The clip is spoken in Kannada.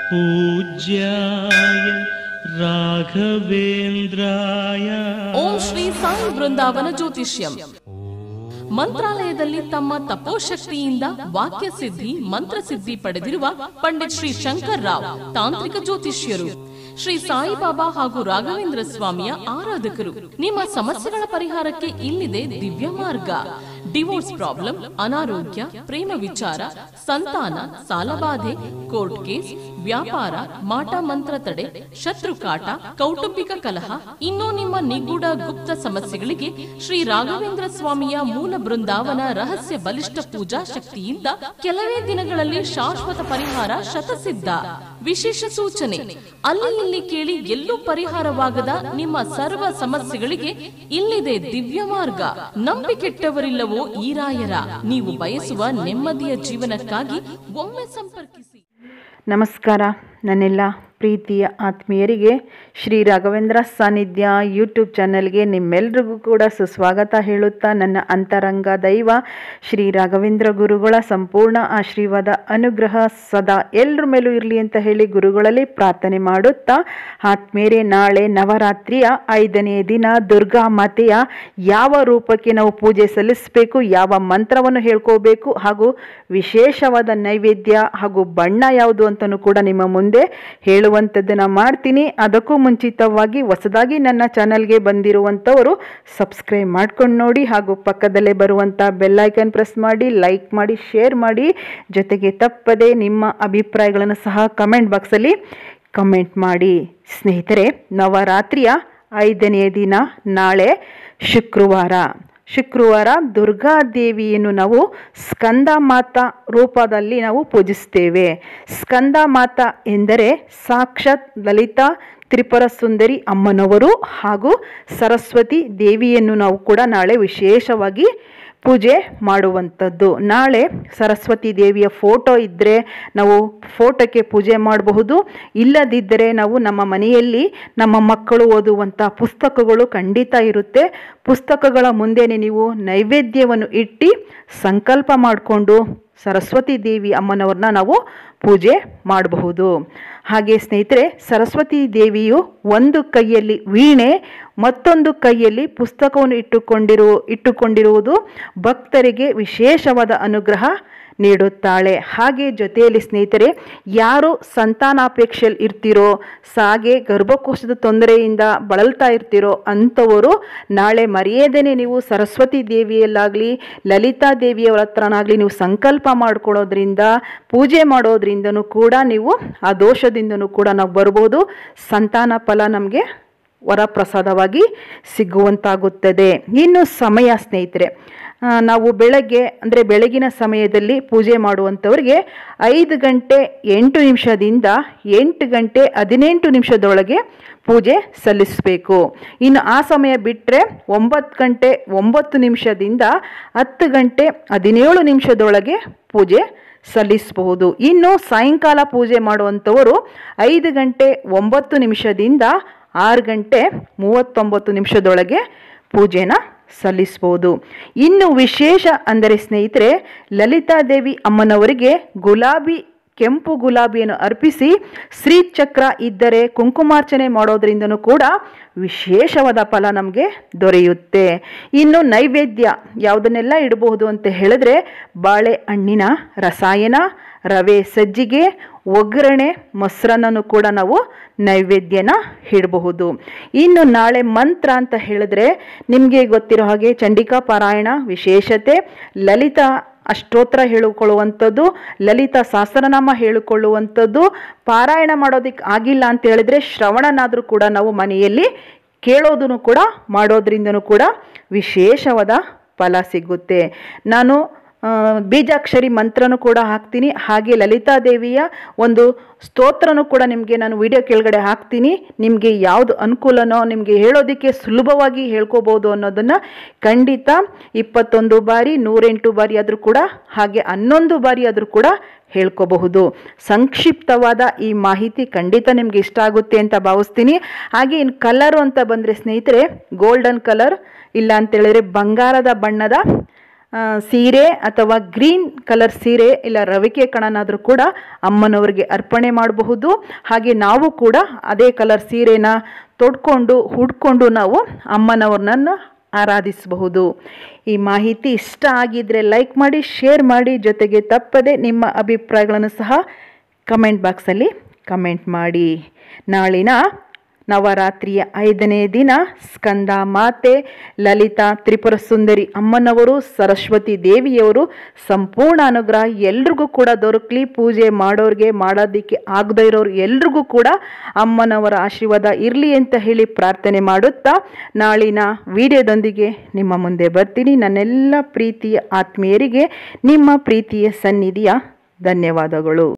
पूज्याय राघवेंद्राय। ಓಂ ಶ್ರೀ ಸಾಯಿ ಬೃಂದಾವನ ಜ್ಯೋತಿಷ್ಯಂ. ಮಂತ್ರಾಲಯದಲ್ಲಿ ತಮ್ಮ ತಪೋಶಕ್ತಿಯಿಂದ ವಾಕ್ಯ ಸಿದ್ಧಿ ಮಂತ್ರಸಿದ್ಧಿ ಪಡೆದಿರುವ ಪಂಡಿತ್ ಶ್ರೀ ಶಂಕರ್ ರಾವ್ ತಾಂತ್ರಿಕ ಜ್ಯೋತಿಷ್ಯರು. ಶ್ರೀ ಸಾಯಿಬಾಬಾ ಹಾಗೂ ರಾಘವೇಂದ್ರ ಸ್ವಾಮಿಯ ಆರಾಧಕರು. ನಿಮ್ಮ ಸಮಸ್ಯೆಗಳ ಪರಿಹಾರಕ್ಕೆ ಇಲ್ಲಿದೆ ದಿವ್ಯ ಮಾರ್ಗ. ಡಿವೋರ್ಸ್ ಪ್ರಾಬ್ಲಮ್, ಅನಾರೋಗ್ಯ, ಪ್ರೇಮ ವಿಚಾರ, ಸಂತಾನ, ಸಾಲಬಾಧೆ, ಕೋರ್ಟ್ ಕೇಸ್, ವ್ಯಾಪಾರ, ಮಾಟ ಮಂತ್ರ ತಡೆ, ಶತ್ರುಕಾಟ, ಕೌಟುಂಬಿಕ ಕಲಹ, ಇನ್ನೂ ನಿಮ್ಮ ನಿಗೂಢ ಗುಪ್ತ ಸಮಸ್ಯೆಗಳಿಗೆ ಶ್ರೀ ರಾಘವೇಂದ್ರ ಸ್ವಾಮಿಯ ಮೂಲ ಬೃಂದಾವನ ರಹಸ್ಯ ಬಲಿಷ್ಠ ಪೂಜಾ ಶಕ್ತಿಯಿಂದ ಕೆಲವೇ ದಿನಗಳಲ್ಲಿ ಶಾಶ್ವತ ಪರಿಹಾರ ಶತಸಿದ್ಧ. ವಿಶೇಷ ಸೂಚನೆ: ಅಲ್ಲಿ ಇಲ್ಲಿ ಕೇಳಿ ಎಲ್ಲೂ ಪರಿಹಾರವಾಗದ ನಿಮ್ಮ ಸರ್ವ ಸಮಸ್ಯೆಗಳಿಗೆ ಇಲ್ಲಿದೆ ದಿವ್ಯ ಮಾರ್ಗ. ನಂಬಿಕೆಟ್ಟವರಿಲ್ಲವೋ ಈ ರಾಯರ. ನೀವು ಬಯಸುವ ನೆಮ್ಮದಿಯ ಜೀವನಕ್ಕಾಗಿ ಒಮ್ಮೆ ಸಂಪರ್ಕಿಸಿ. ನಮಸ್ಕಾರ ನನ್ನೆಲ್ಲ ಪ್ರೀತಿಯ ಆತ್ಮೀಯರಿಗೆ ಶ್ರೀ ರಾಘವೇಂದ್ರ ಸಾನ್ನಿಧ್ಯ ಯೂಟ್ಯೂಬ್ ಚಾನೆಲ್ಗೆ ನಿಮ್ಮೆಲ್ರಿಗೂ ಕೂಡ ಸುಸ್ವಾಗತ ಹೇಳುತ್ತಾ, ನನ್ನ ಅಂತರಂಗ ದೈವ ಶ್ರೀ ರಾಘವೇಂದ್ರ ಗುರುಗಳ ಸಂಪೂರ್ಣ ಆಶೀರ್ವಾದ ಅನುಗ್ರಹ ಸದಾ ಎಲ್ಲರ ಮೇಲೂ ಇರಲಿ ಅಂತ ಹೇಳಿ ಗುರುಗಳಲ್ಲಿ ಪ್ರಾರ್ಥನೆ ಮಾಡುತ್ತಾ, ಆತ್ಮೀಯರೇ, ನಾಳೆ ನವರಾತ್ರಿಯ 5ನೇ ದಿನ ದುರ್ಗಾ ಮಾತೆಯ ಯಾವ ರೂಪಕ್ಕೆ ನಾವು ಪೂಜೆ ಸಲ್ಲಿಸಬೇಕು, ಯಾವ ಮಂತ್ರವನ್ನು ಹೇಳ್ಕೋಬೇಕು ಹಾಗೂ ವಿಶೇಷವಾದ ನೈವೇದ್ಯ ಹಾಗೂ ಬಣ್ಣ ಯಾವುದು ಅಂತಲೂ ಕೂಡ ನಿಮ್ಮ ಮುಂದೆ ಹೇಳುವಂಥದ್ದನ್ನು ಮಾಡ್ತೀನಿ. ಅದಕ್ಕೂ ಮುಂಚಿತವಾಗಿ ಹೊಸದಾಗಿ ನನ್ನ ಚಾನಲ್ಗೆ ಬಂದಿರುವಂಥವರು ಸಬ್ಸ್ಕ್ರೈಬ್ ಮಾಡ್ಕೊಂಡು ನೋಡಿ, ಹಾಗೂ ಪಕ್ಕದಲ್ಲೇ ಬರುವಂಥ ಬೆಲ್ಲೈಕನ್ ಪ್ರೆಸ್ ಮಾಡಿ, ಲೈಕ್ ಮಾಡಿ, ಶೇರ್ ಮಾಡಿ, ಜೊತೆಗೆ ತಪ್ಪದೆ ನಿಮ್ಮ ಅಭಿಪ್ರಾಯಗಳನ್ನು ಸಹ ಕಮೆಂಟ್ ಬಾಕ್ಸಲ್ಲಿ ಕಮೆಂಟ್ ಮಾಡಿ. ಸ್ನೇಹಿತರೆ, ನವರಾತ್ರಿಯ 5ನೇ ದಿನ ನಾಳೆ ಶುಕ್ರವಾರ ದುರ್ಗಾದೇವಿಯನ್ನು ನಾವು ಸ್ಕಂದ ಮಾತಾ ರೂಪದಲ್ಲಿ ನಾವು ಪೂಜಿಸ್ತೇವೆ. ಸ್ಕಂದ ಮಾತಾ ಎಂದರೆ ಸಾಕ್ಷಾತ್ ಲಲಿತಾ ತ್ರಿಪುರ ಸುಂದರಿ ಅಮ್ಮನವರು ಹಾಗೂ ಸರಸ್ವತಿ ದೇವಿಯನ್ನು ನಾವು ಕೂಡ ನಾಳೆ ವಿಶೇಷವಾಗಿ ಪೂಜೆ ಮಾಡುವಂಥದ್ದು. ನಾಳೆ ಸರಸ್ವತಿ ದೇವಿಯ ಫೋಟೋ ಇದ್ದರೆ ನಾವು ಫೋಟೋಕ್ಕೆ ಪೂಜೆ ಮಾಡಬಹುದು. ಇಲ್ಲದಿದ್ದರೆ ನಾವು ನಮ್ಮ ಮನೆಯಲ್ಲಿ ನಮ್ಮ ಮಕ್ಕಳು ಓದುವಂಥ ಪುಸ್ತಕಗಳು ಖಂಡಿತ ಇರುತ್ತೆ. ಪುಸ್ತಕಗಳ ಮುಂದೆನೇ ನೀವು ನೈವೇದ್ಯವನ್ನು ಇಟ್ಟು ಸಂಕಲ್ಪ ಮಾಡಿಕೊಂಡು ಸರಸ್ವತಿ ದೇವಿ ಅಮ್ಮನವ್ರನ್ನ ನಾವು ಪೂಜೆ ಮಾಡಬಹುದು. ಹಾಗೆ ಸ್ನೇಹಿತರೆ, ಸರಸ್ವತಿ ದೇವಿಯು ಒಂದು ಕೈಯಲ್ಲಿ ವೀಣೆ, ಮತ್ತೊಂದು ಕೈಯಲ್ಲಿ ಪುಸ್ತಕವನ್ನು ಇಟ್ಟುಕೊಂಡಿರುವುದು ಭಕ್ತರಿಗೆ ವಿಶೇಷವಾದ ಅನುಗ್ರಹ ನೀಡುತ್ತಾಳೆ. ಹಾಗೆ ಜೊತೆಯಲ್ಲಿ ಸ್ನೇಹಿತರೆ, ಯಾರು ಸಂತಾನಾಪೇಕ್ಷೆಯಲ್ಲಿ ಇರ್ತಿರೋ, ಹಾಗೆ ಗರ್ಭಕೋಶದ ತೊಂದರೆಯಿಂದ ಬಳಲ್ತಾ ಇರ್ತಿರೋ ಅಂಥವರು ನಾಳೆ ಮರೆಯದೇನೆ ನೀವು ಸರಸ್ವತಿ ದೇವಿಯಲ್ಲಾಗಲಿ ಲಲಿತಾ ದೇವಿಯವರ ಹತ್ರನಾಗಲಿ ನೀವು ಸಂಕಲ್ಪ ಮಾಡ್ಕೊಳ್ಳೋದ್ರಿಂದ, ಪೂಜೆ ಮಾಡೋದ್ರಿಂದನೂ ಕೂಡ ನೀವು ಆ ದೋಷದಿಂದನೂ ಕೂಡ ನಾವು ಬರ್ಬೋದು. ಸಂತಾನ ಫಲ ನಮಗೆ ವರಪ್ರಸಾದವಾಗಿ ಸಿಗುವಂತಾಗುತ್ತದೆ. ಇನ್ನು ಸಮಯ ಸ್ನೇಹಿತರೆ, ನಾವು ಬೆಳಗಿನ ಸಮಯದಲ್ಲಿ ಪೂಜೆ ಮಾಡುವಂಥವ್ರಿಗೆ 5 ಗಂಟೆ 8 ನಿಮಿಷದಿಂದ 8 ಗಂಟೆ 18 ನಿಮಿಷದೊಳಗೆ ಪೂಜೆ ಸಲ್ಲಿಸಬೇಕು. ಇನ್ನು ಆ ಸಮಯ ಬಿಟ್ಟರೆ 9 ಗಂಟೆ 9 ನಿಮಿಷದಿಂದ 10 ಗಂಟೆ 17 ನಿಮಿಷದೊಳಗೆ ಪೂಜೆ ಸಲ್ಲಿಸಬಹುದು. ಇನ್ನು ಸಾಯಂಕಾಲ ಪೂಜೆ ಮಾಡುವಂಥವರು 5 ಗಂಟೆ 9 ನಿಮಿಷದಿಂದ 6 ಗಂಟೆ 39 ನಿಮಿಷದೊಳಗೆ ಪೂಜೆನ ಸಲ್ಲಿಸಬಹುದು. ಇನ್ನು ವಿಶೇಷ ಅಂದರೆ ಸ್ನೇಹಿತರೆ, ಲಲಿತಾದೇವಿ ಅಮ್ಮನವರಿಗೆ ಕೆಂಪು ಗುಲಾಬಿಯನ್ನು ಅರ್ಪಿಸಿ ಶ್ರೀಚಕ್ರ ಇದ್ದರೆ ಕುಂಕುಮಾರ್ಚನೆ ಮಾಡೋದ್ರಿಂದನೂ ಕೂಡ ವಿಶೇಷವಾದ ಫಲ ನಮಗೆ ದೊರೆಯುತ್ತೆ. ಇನ್ನು ನೈವೇದ್ಯ ಯಾವುದನ್ನೆಲ್ಲ ಇಡಬಹುದು ಅಂತ ಹೇಳಿದ್ರೆ, ಬಾಳೆಹಣ್ಣಿನ ರಸಾಯನ, ರವೆ ಸಜ್ಜಿಗೆ, ಒಗ್ಗರಣೆ, ಮೊಸರನ್ನು ಕೂಡ ನಾವು ನೈವೇದ್ಯನ ಇಡಬಹುದು. ಇನ್ನು ನಾಳೆ ಮಂತ್ರ ಅಂತ ಹೇಳಿದ್ರೆ ನಿಮಗೆ ಗೊತ್ತಿರೋ ಹಾಗೆ ಚಂಡಿಕಾ ಪಾರಾಯಣ ವಿಶೇಷತೆ, ಲಲಿತಾ ಅಷ್ಟೋತ್ರ ಹೇಳಿಕೊಳ್ಳುವಂಥದ್ದು, ಲಲಿತಾ ಸಹಸ್ರನಾಮ ಹೇಳಿಕೊಳ್ಳುವಂಥದ್ದು. ಪಾರಾಯಣ ಮಾಡೋದಕ್ಕೆ ಆಗಿಲ್ಲ ಅಂತ ಹೇಳಿದ್ರೆ ಶ್ರವಣನಾದರೂ ಕೂಡ ನಾವು ಮನೆಯಲ್ಲಿ ಕೇಳೋದನ್ನು ಕೂಡ ಮಾಡೋದ್ರಿಂದನೂ ಕೂಡ ವಿಶೇಷವಾದ ಫಲ ಸಿಗುತ್ತೆ. ನಾನು ಬೀಜಾಕ್ಷರಿ ಮಂತ್ರನೂ ಕೂಡ ಹಾಕ್ತೀನಿ. ಹಾಗೆ ಲಲಿತಾದೇವಿಯ ಒಂದು ಸ್ತೋತ್ರನೂ ಕೂಡ ನಿಮಗೆ ನಾನು ವಿಡಿಯೋ ಕೆಳಗಡೆ ಹಾಕ್ತೀನಿ. ನಿಮಗೆ ಯಾವುದು ಅನುಕೂಲನೋ, ನಿಮಗೆ ಹೇಳೋದಕ್ಕೆ ಸುಲಭವಾಗಿ ಹೇಳ್ಕೋಬೋದು ಅನ್ನೋದನ್ನು ಖಂಡಿತ 21 ಬಾರಿ 108 ಬಾರಿ ಆದರೂ ಕೂಡ, ಹಾಗೆ 11 ಬಾರಿ ಆದರೂ ಕೂಡ ಹೇಳ್ಕೋಬಹುದು. ಸಂಕ್ಷಿಪ್ತವಾದ ಈ ಮಾಹಿತಿ ಖಂಡಿತ ನಿಮ್ಗೆ ಇಷ್ಟ ಆಗುತ್ತೆ ಅಂತ ಭಾವಿಸ್ತೀನಿ. ಹಾಗೆ ಇನ್ನು ಕಲರು ಅಂತ ಬಂದರೆ ಸ್ನೇಹಿತರೆ, ಗೋಲ್ಡನ್ ಕಲರ್ ಇಲ್ಲ ಅಂತೇಳಿದ್ರೆ ಬಂಗಾರದ ಬಣ್ಣದ ಸೀರೆ ಅಥವಾ ಗ್ರೀನ್ ಕಲರ್ ಸೀರೆ ಇಲ್ಲ ರವಿಕೆ ಕಣನಾದರೂ ಕೂಡ ಅಮ್ಮನವರಿಗೆ ಅರ್ಪಣೆ ಮಾಡಬಹುದು. ಹಾಗೆ ನಾವು ಕೂಡ ಅದೇ ಕಲರ್ ಸೀರೆನ ಹುಡ್ಕೊಂಡು ನಾವು ಅಮ್ಮನವ್ರನ್ನ ಆರಾಧಿಸಬಹುದು. ಈ ಮಾಹಿತಿ ಇಷ್ಟ ಆಗಿದ್ರೆ ಲೈಕ್ ಮಾಡಿ, ಶೇರ್ ಮಾಡಿ, ಜೊತೆಗೆ ತಪ್ಪದೆ ನಿಮ್ಮ ಅಭಿಪ್ರಾಯಗಳನ್ನು ಸಹ ಕಮೆಂಟ್ ಬಾಕ್ಸಲ್ಲಿ ಕಮೆಂಟ್ ಮಾಡಿ. ನಾಳಿನ ನವರಾತ್ರಿಯ 5ನೇ ದಿನ ಸ್ಕಂದ ಮಾತೆ, ಲಲಿತಾ ತ್ರಿಪುರ ಸುಂದರಿ ಅಮ್ಮನವರು, ಸರಸ್ವತಿ ದೇವಿಯವರು ಸಂಪೂರ್ಣ ಅನುಗ್ರಹ ಎಲ್ರಿಗೂ ಕೂಡ ದೊರಕಲಿ. ಪೂಜೆ ಮಾಡೋರಿಗೆ, ಮಾಡೋದಕ್ಕೆ ಆಗದೇ ಇರೋರು ಎಲ್ರಿಗೂ ಕೂಡ ಅಮ್ಮನವರ ಆಶೀರ್ವಾದ ಇರಲಿ ಅಂತ ಹೇಳಿ ಪ್ರಾರ್ಥನೆ ಮಾಡುತ್ತಾ ನಾಳಿನ ವಿಡಿಯೋದೊಂದಿಗೆ ನಿಮ್ಮ ಮುಂದೆ ಬರ್ತೀನಿ. ನನ್ನೆಲ್ಲ ಪ್ರೀತಿಯ ಆತ್ಮೀಯರಿಗೆ ನಿಮ್ಮ ಪ್ರೀತಿಯ ಸನ್ನಿಧಿಯ ಧನ್ಯವಾದಗಳು.